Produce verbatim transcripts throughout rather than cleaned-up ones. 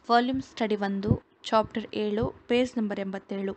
Volume study ಒಂದು, chapter ಏಳು, page number ಎಂಬತ್ತೇಳು.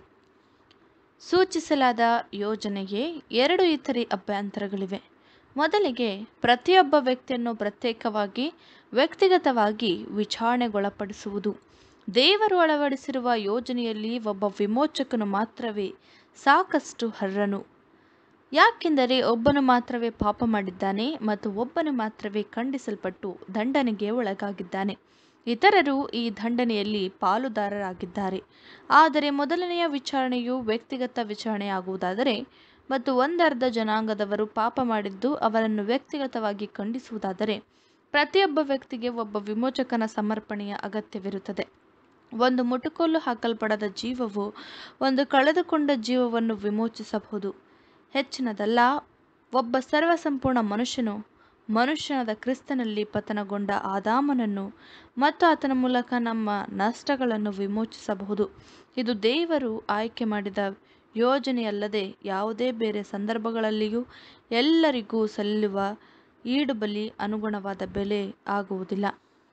ಸೂಚಿಸಲಾದ ಯೋಜನೆಗೆ ಎರಡು ಇತರೆ ಅಭ್ಯಂತರಗಳಿವೆ. ಮೊದಲಿಗೆ, ಪ್ರತಿಯೊಬ್ಬ ವ್ಯಕ್ತಿಯನ್ನು ಪ್ರತ್ಯೇಕವಾಗಿ ವ್ಯಕ್ತಿಗತವಾಗಿ ವಿಚಾರಣೆಗೊಳಪಡಿಸುವುದು. ದೇವರು ಅಳವಡಿಸಿರುವ ಯೋಜನೆಯಲ್ಲಿ ಒಬ್ಬ ವಿಮೋಚಕನು ಮಾತ್ರವೇ ಸಾಕಷ್ಟು ಅರ್ಹನು. ಯಾಕೆಂದರೆ ಒಬ್ಬನು ಮಾತ್ರವೇ ಪಾಪ ಮಾಡಿದ್ದಾನೆ ಮತ್ತು ಒಬ್ಬನು ಮಾತ್ರವೇ ಖಂಡಿಸಲ್ಪಟ್ಟು ದಂಡನೆಗೆ ಒಳಗಾಗಿದ್ದಾನೆ. ಇತರರು ಈ ದಂಡನೆಯಲ್ಲಿ ಪಾಲುದಾರರಾಗಿದ್ದಾರೆ. ಆದರೆ ಮೊದಲನೆಯ ವಿಚಾರಣೆಯು ವ್ಯಕ್ತಿಗತ ವಿಚಾರಣೆಯಾಗುವುದಾದರೆ ಮತ್ತು ಒಂದರ್ಧ ಜನಾಂಗದವರು ಪಾಪ ಮಾಡಿದ್ದು ಅವರನ್ನು ವ್ಯಕ್ತಿಗತವಾಗಿ ಖಂಡಿಸುವುದಾದರೆ ಪ್ರತಿಯೊಬ್ಬ ವ್ಯಕ್ತಿಗೆ ಒಬ್ಬ ವಿಮೋಚಕನ ಸಮರ್ಪಣೆಯ ಅಗತ್ಯವಿರುತ್ತದೆ. ಒಂದು ಮುಟುಗೋಲು ಹಾಕಲ್ಪಡದ ಜೀವವು ಒಂದು ಕಳೆದುಕೊಂಡ ಜೀವವನ್ನು ವಿಮೋಚಿಸಬಹುದು. ಹೆಚ್ಚಿನದಲ್ಲ, ಒಬ್ಬ ಸರ್ವಸಂಪೂರ್ಣ ಮನುಷ್ಯನು ಮನುಷ್ಯನಾದ ಕ್ರಿಸ್ತನಲ್ಲಿ ಪತನಗೊಂಡ ಆದಾಮನನ್ನು ಮತ್ತು ಆತನ ಮೂಲಕ ನಮ್ಮ ನಷ್ಟಗಳನ್ನು ವಿಮೋಚಿಸಬಹುದು. ಇದು ದೇವರು ಆಯ್ಕೆ ಮಾಡಿದ ಯೋಜನೆಯಲ್ಲದೆ ಯಾವುದೇ ಬೇರೆ ಸಂದರ್ಭಗಳಲ್ಲಿಯೂ ಎಲ್ಲರಿಗೂ ಸಲ್ಲುವ ಈಡುಬಲಿ ಅನುಗುಣವಾದ ಬೆಲೆ ಆಗುವುದಿಲ್ಲ.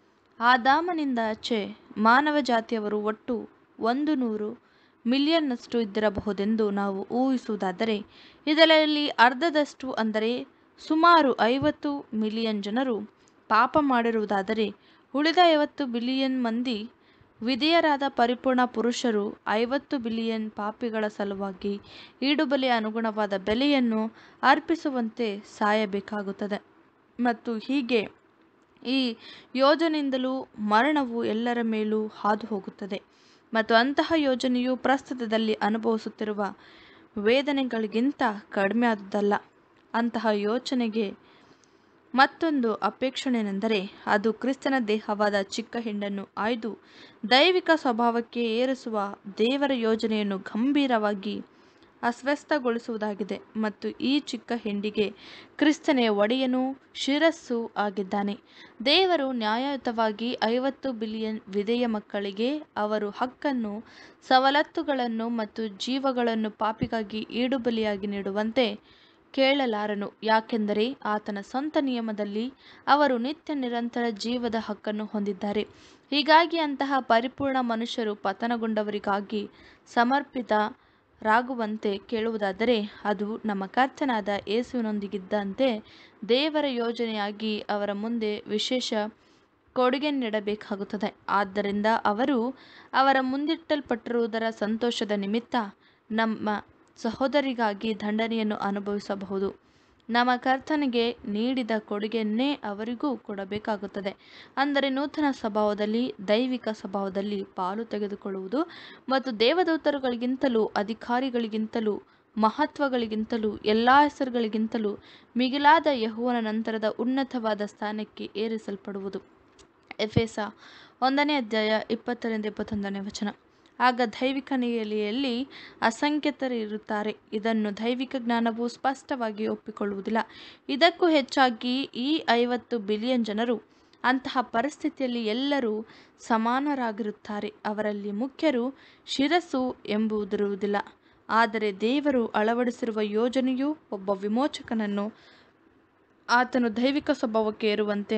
ಆದಾಮನಿಂದಾಚೆ ಮಾನವ ಜಾತಿಯವರು ಒಟ್ಟು ಒಂದು ನೂರು ಮಿಲಿಯನ್ನಷ್ಟು ಇದ್ದಿರಬಹುದೆಂದು ನಾವು ಊಹಿಸುವುದಾದರೆ ಇದರಲ್ಲಿ ಅರ್ಧದಷ್ಟು ಅಂದರೆ ಸುಮಾರು ಐವತ್ತು ಮಿಲಿಯನ್ ಜನರು ಪಾಪ ಮಾಡಿರುವುದಾದರೆ ಉಳಿದ ಐವತ್ತು ಬಿಲಿಯನ್ ಮಂದಿ ವಿಧೇಯರಾದ ಪರಿಪೂರ್ಣ ಪುರುಷರು ಐವತ್ತು ಬಿಲಿಯನ್ ಪಾಪಿಗಳ ಸಲುವಾಗಿ ಈಡುಬಲಿಯ ಅನುಗುಣವಾದ ಬೆಲೆಯನ್ನು ಅರ್ಪಿಸುವಂತೆ ಸಾಯಬೇಕಾಗುತ್ತದೆ. ಮತ್ತು ಹೀಗೆ ಈ ಯೋಜನೆಯಿಂದಲೂ ಮರಣವು ಎಲ್ಲರ ಮೇಲೂ ಹಾದು ಹೋಗುತ್ತದೆ ಮತ್ತು ಅಂತಹ ಯೋಜನೆಯು ಪ್ರಸ್ತುತದಲ್ಲಿ ಅನುಭವಿಸುತ್ತಿರುವ ವೇದನೆಗಳಿಗಿಂತ ಕಡಿಮೆಯಾದುದಲ್ಲ. ಅಂತಹ ಯೋಚನೆಗೆ ಮತ್ತೊಂದು ಅಪೇಕ್ಷಣೆಯೆಂದರೆ ಅದು ಕ್ರಿಸ್ತನ ದೇಹವಾದ ಚಿಕ್ಕ ಹಿಂಡನ್ನು ಆಯ್ದು ದೈವಿಕ ಸ್ವಭಾವಕ್ಕೆ ಏರಿಸುವ ದೇವರ ಯೋಜನೆಯನ್ನು ಗಂಭೀರವಾಗಿ ಅಸ್ವಸ್ಥಗೊಳಿಸುವುದಾಗಿದೆ. ಮತ್ತು ಈ ಚಿಕ್ಕ ಹಿಂಡಿಗೆ ಕ್ರಿಸ್ತನೇ ಒಡೆಯನೂ ಶಿರಸ್ಸೂ ಆಗಿದ್ದಾನೆ. ದೇವರು ನ್ಯಾಯಯುತವಾಗಿ ಐವತ್ತು ಬಿಲಿಯನ್ ವಿಧೇಯ ಮಕ್ಕಳಿಗೆ ಅವರು ಹಕ್ಕನ್ನು, ಸವಲತ್ತುಗಳನ್ನು ಮತ್ತು ಜೀವಗಳನ್ನು ಪಾಪಿಗಾಗಿ ಈಡುಬಲಿಯಾಗಿ ನೀಡುವಂತೆ ಕೇಳಲಾರನು. ಯಾಕೆಂದರೆ ಆತನ ಸ್ವಂತ ನಿಯಮದಲ್ಲಿ ಅವರು ನಿತ್ಯ ನಿರಂತರ ಜೀವದ ಹಕ್ಕನ್ನು ಹೊಂದಿದ್ದಾರೆ. ಹೀಗಾಗಿ ಅಂತಹ ಪರಿಪೂರ್ಣ ಮನುಷ್ಯರು ಪತನಗೊಂಡವರಿಗಾಗಿ ಸಮರ್ಪಿತರಾಗುವಂತೆ ಕೇಳುವುದಾದರೆ ಅದು ನಮ್ಮ ಕರ್ತನಾದ ಯೇಸುವಿನೊಂದಿಗಿದ್ದಂತೆ ದೇವರ ಯೋಜನೆಯಾಗಿ ಅವರ ಮುಂದೆ ವಿಶೇಷ ಕೊಡುಗೆ ನೀಡಬೇಕಾಗುತ್ತದೆ. ಆದ್ದರಿಂದ ಅವರು ಅವರ ಮುಂದಿಟ್ಟಲ್ಪಟ್ಟಿರುವುದರ ಸಂತೋಷದ ನಿಮಿತ್ತ ನಮ್ಮ ಸಹೋದರಿಗಾಗಿ ದಂಡನೆಯನ್ನು ಅನುಭವಿಸಬಹುದು. ನಮ್ಮ ಕರ್ತನಿಗೆ ನೀಡಿದ ಕೊಡುಗೆಯನ್ನೇ ಅವರಿಗೂ ಕೊಡಬೇಕಾಗುತ್ತದೆ. ಅಂದರೆ ನೂತನ ಸ್ವಭಾವದಲ್ಲಿ, ದೈವಿಕ ಸ್ವಭಾವದಲ್ಲಿ ಪಾಲು ತೆಗೆದುಕೊಳ್ಳುವುದು ಮತ್ತು ದೇವದೂತರುಗಳಿಗಿಂತಲೂ ಅಧಿಕಾರಿಗಳಿಗಿಂತಲೂ ಮಹತ್ವಗಳಿಗಿಂತಲೂ ಎಲ್ಲ ಹೆಸರುಗಳಿಗಿಂತಲೂ ಮಿಗಿಲಾದ ಯೆಹೋವನ ನಂತರದ ಉನ್ನತವಾದ ಸ್ಥಾನಕ್ಕೆ ಏರಿಸಲ್ಪಡುವುದು. ಎಫೆಸ ಒಂದನೇ ಅಧ್ಯಾಯ ಇಪ್ಪತ್ತರಿಂದ ಇಪ್ಪತ್ತೊಂದನೇ ವಚನ. ಆಗ ದೈವಿಕ ನ್ಯಾಯಾಲಯದಲ್ಲಿ ಅಸಂಖ್ಯಾತರಿರುತ್ತಾರೆ. ಇದನ್ನು ದೈವಿಕ ಜ್ಞಾನವು ಸ್ಪಷ್ಟವಾಗಿ ಒಪ್ಪಿಕೊಳ್ಳುವುದಿಲ್ಲ. ಇದಕ್ಕೂ ಹೆಚ್ಚಾಗಿ ಈ ಐವತ್ತು ಬಿಲಿಯನ್ ಜನರು ಅಂತಹ ಪರಿಸ್ಥಿತಿಯಲ್ಲಿ ಎಲ್ಲರೂ ಸಮಾನರಾಗಿರುತ್ತಾರೆ. ಅವರಲ್ಲಿ ಮುಖ್ಯರು, ಶಿರಸ್ಸು ಎಂಬುದಿರುವುದಿಲ್ಲ. ಆದರೆ ದೇವರು ಅಳವಡಿಸಿರುವ ಯೋಜನೆಯು ಒಬ್ಬ ವಿಮೋಚಕನನ್ನು ಆತನು ದೈವಿಕ ಸ್ವಭಾವಕ್ಕೆ ಏರುವಂತೆ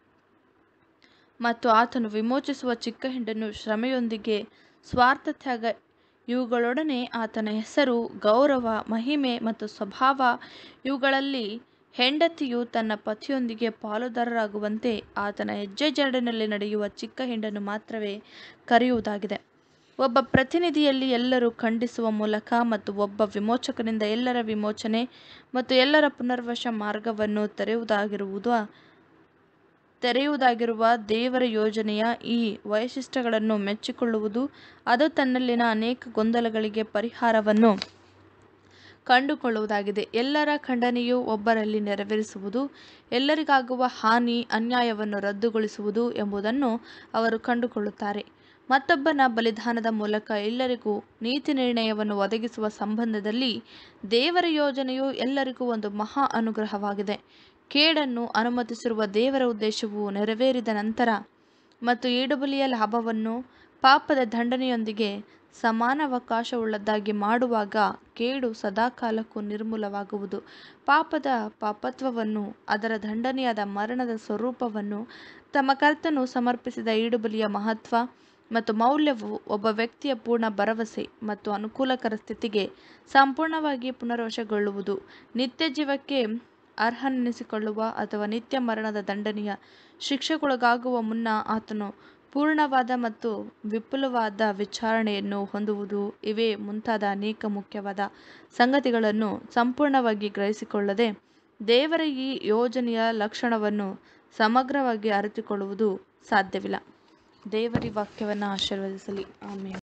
ಮತ್ತು ಆತನು ವಿಮೋಚಿಸುವ ಚಿಕ್ಕ ಹಿಂಡನ್ನು ಶ್ರಮೆಯೊಂದಿಗೆ ಸ್ವಾರ್ಥತ್ಯಾಗ ಇವುಗಳೊಡನೆ ಆತನ ಹೆಸರು, ಗೌರವ, ಮಹಿಮೆ ಮತ್ತು ಸ್ವಭಾವ ಇವುಗಳಲ್ಲಿ ಹೆಂಡತಿಯು ತನ್ನ ಪತಿಯೊಂದಿಗೆ ಪಾಲುದಾರರಾಗುವಂತೆ ಆತನ ಹೆಜ್ಜೆಜಾಡಿನಲ್ಲಿ ನಡೆಯುವ ಚಿಕ್ಕ ಹಿಂಡನ್ನು ಮಾತ್ರವೇ ಕರೆಯುವುದಾಗಿದೆ. ಒಬ್ಬ ಪ್ರತಿನಿಧಿಯಲ್ಲಿ ಎಲ್ಲರೂ ಖಂಡಿಸುವ ಮೂಲಕ ಮತ್ತು ಒಬ್ಬ ವಿಮೋಚಕನಿಂದ ಎಲ್ಲರ ವಿಮೋಚನೆ ಮತ್ತು ಎಲ್ಲರ ಪುನರ್ವಶ ಮಾರ್ಗವನ್ನು ತೆರೆಯುವುದಾಗಿರುವುದು ತೆರೆಯುವುದಾಗಿರುವ ದೇವರ ಯೋಜನೆಯ ಈ ವೈಶಿಷ್ಟ್ಯಗಳನ್ನು ಮೆಚ್ಚಿಕೊಳ್ಳುವುದು ಅದು ತನ್ನಲ್ಲಿನ ಅನೇಕ ಗೊಂದಲಗಳಿಗೆ ಪರಿಹಾರವನ್ನು ಕಂಡುಕೊಳ್ಳುವುದಾಗಿದೆ. ಎಲ್ಲರ ಖಂಡನೆಯು ಒಬ್ಬರಲ್ಲಿ ನೆರವೇರಿಸುವುದು, ಎಲ್ಲರಿಗಾಗುವ ಹಾನಿ, ಅನ್ಯಾಯವನ್ನು ರದ್ದುಗೊಳಿಸುವುದು ಎಂಬುದನ್ನು ಅವರು ಕಂಡುಕೊಳ್ಳುತ್ತಾರೆ. ಮತ್ತೊಬ್ಬನ ಬಲಿದಾನದ ಮೂಲಕ ಎಲ್ಲರಿಗೂ ನೀತಿ ನಿರ್ಣಯವನ್ನು ಒದಗಿಸುವ ಸಂಬಂಧದಲ್ಲಿ ದೇವರ ಯೋಜನೆಯು ಎಲ್ಲರಿಗೂ ಒಂದು ಮಹಾ ಅನುಗ್ರಹವಾಗಿದೆ. ಕೇಡನ್ನು ಅನುಮತಿಸಿರುವ ದೇವರ ಉದ್ದೇಶವು ನೆರವೇರಿದ ನಂತರ ಮತ್ತು ಈಡುಬಲಿಯ ಲಾಭವನ್ನು ಪಾಪದ ದಂಡನೆಯೊಂದಿಗೆ ಸಮಾನಾವಕಾಶವುಳ್ಳದ್ದಾಗಿ ಮಾಡುವಾಗ ಕೇಡು ಸದಾಕಾಲಕ್ಕೂ ನಿರ್ಮೂಲವಾಗುವುದು. ಪಾಪದ ಪಾಪತ್ವವನ್ನು, ಅದರ ದಂಡನೆಯಾದ ಮರಣದ ಸ್ವರೂಪವನ್ನು, ತಮ್ಮ ಕರ್ತನು ಸಮರ್ಪಿಸಿದ ಈಡುಬಲಿಯ ಮಹತ್ವ ಮತ್ತು ಮೌಲ್ಯವು ಒಬ್ಬ ವ್ಯಕ್ತಿಯ ಪೂರ್ಣ ಭರವಸೆ ಮತ್ತು ಅನುಕೂಲಕರ ಸ್ಥಿತಿಗೆ ಸಂಪೂರ್ಣವಾಗಿ ಪುನರ್ವಶಗೊಳ್ಳುವುದು, ನಿತ್ಯ ಜೀವಕ್ಕೆ ಅರ್ಹನೆನಿಸಿಕೊಳ್ಳುವ ಅಥವಾ ನಿತ್ಯ ಮರಣದ ದಂಡನೆಯ ಶಿಕ್ಷೆಗೊಳಗಾಗುವ ಮುನ್ನ ಆತನು ಪೂರ್ಣವಾದ ಮತ್ತು ವಿಪುಲವಾದ ವಿಚಾರಣೆಯನ್ನು ಹೊಂದುವುದು. ಇವೇ ಮುಂತಾದ ಅನೇಕ ಮುಖ್ಯವಾದ ಸಂಗತಿಗಳನ್ನು ಸಂಪೂರ್ಣವಾಗಿ ಗ್ರಹಿಸಿಕೊಳ್ಳದೆ ದೇವರ ಈ ಯೋಜನೆಯ ಲಕ್ಷಣವನ್ನು ಸಮಗ್ರವಾಗಿ ಅರಿತುಕೊಳ್ಳುವುದು ಸಾಧ್ಯವಿಲ್ಲ. ದೇವರ ವಾಕ್ಯವನ್ನು ಆಶೀರ್ವದಿಸಲಿ. ಆಮೆನ್.